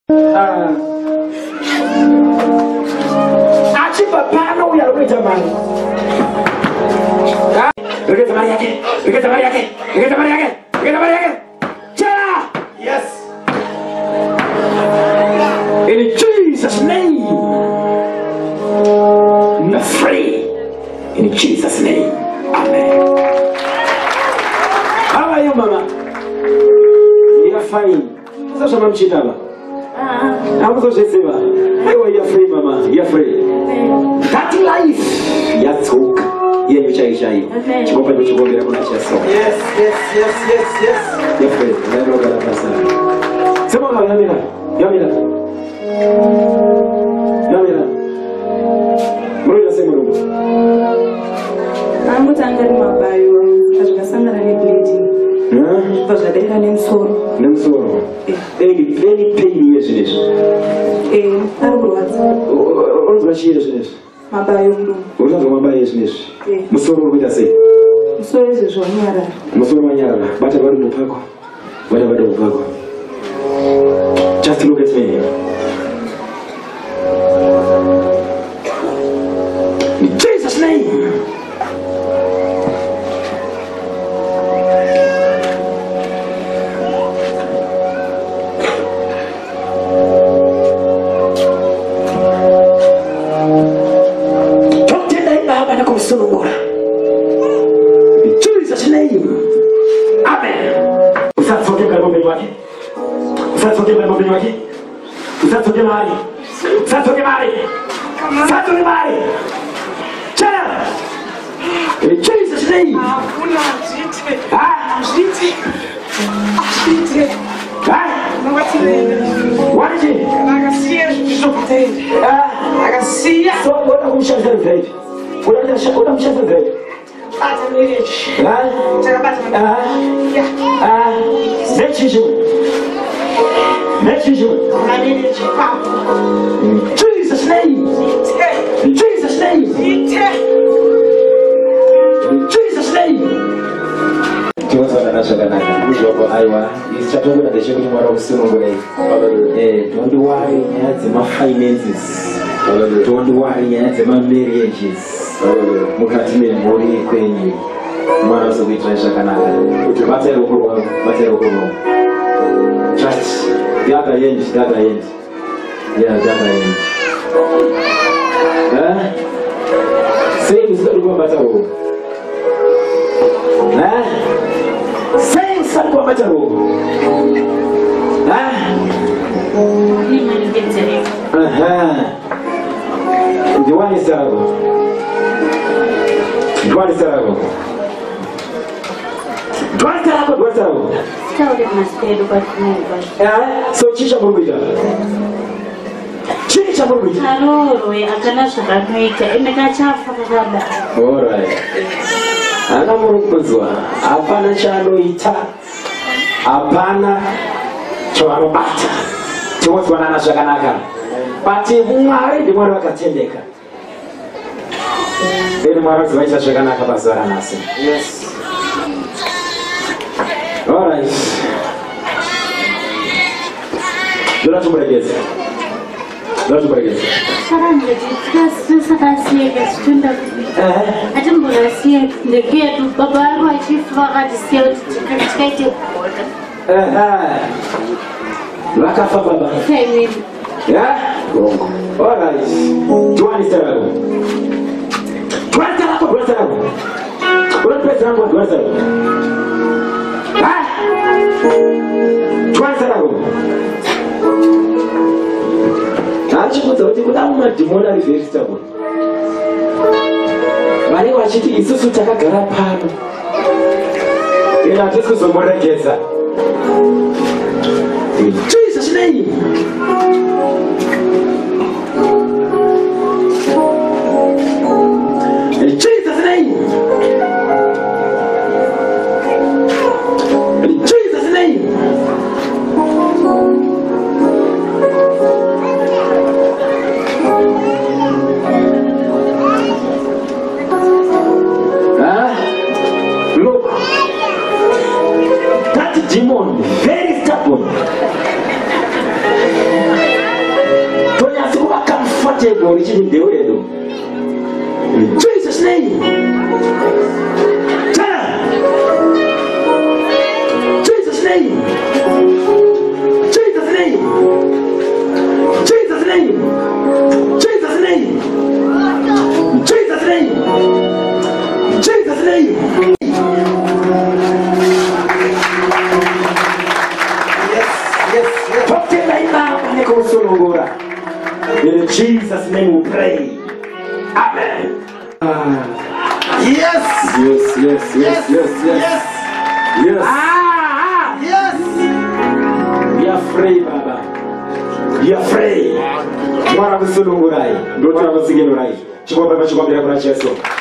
Achipa pano ya leta mani. Leta mani yake. Leta mani yake. Leta mani yake. Leta mani yake. Chana. Yes. In Jesus' name. Not free. In Jesus' name. Amen. How are you, Mama? You are fine. Sasa mamchitaba. I'm so sorry. You're free, Mama. You're free. That life. Yes, hook. Yeah, you chai chai. Yes, yes, yes, yes, yes. You're free. Let me go to the Someone Yamina. Yamina. Yamina. Murida Semuru. I'm not under my bio. As a son of a bleeding. Because I didn't have soul. No soul. Any pain is this. I don't know what she is. My bio. What are my business? Musoro with us. So is it one yard? Musoro, but about the Paco. Whatever the Paco. Just look at me. In Jesus' name. In Jesus' name. Amen. Usat sote kwa ngombe wake. Usat sote kwa ngombe wake. Usat sote mali. Usat sote mali. Usat sote mali. Chana. In Jesus' name. What is it? I can see. So what are we shouting? What I'm shouting? Jesus' name. In Jesus' name. In Jesus' name. Don't worry, my finances. Don't worry, my marriages. Mukatime muri kwenye mara so bitresha kanaka batero ko church the other end yeah the other end same is go batero same is go batero the one is What is that? So Chisha Burbida. Chisha Burbida. All right. Anamurukuzwa. Apana chalo ita. Apana chwaro bata. Tiwatu wanana shakanaka. Pati umari di mwana wakatendeka. Ele mara tuwaisha shakana kabasara nasi. Yes. All right. Dona tubaregeze. Sarangje, sakasiye stunda. Atamburasiye ndege tu baba wa chief wakati tikati Wakafa baba. Family. Yeah? All right. Tuani sarako. In Jesus' name. In Jesus' name. In Jesus' name. Look, that demon, very stubborn. table reaching the way. In Jesus' name. Jesus' name. Jesus' name. Jesus' name. Jesus' name. Jesus' name. Jesus' name. Yes. In Jesus' name we pray. Amen. Yes. Yes. Yes. Be afraid, Baba. Be afraid. Mwana kusulungurai. Ndoto ya msigeno rai. Chukua baba chukua bila kuna cheso.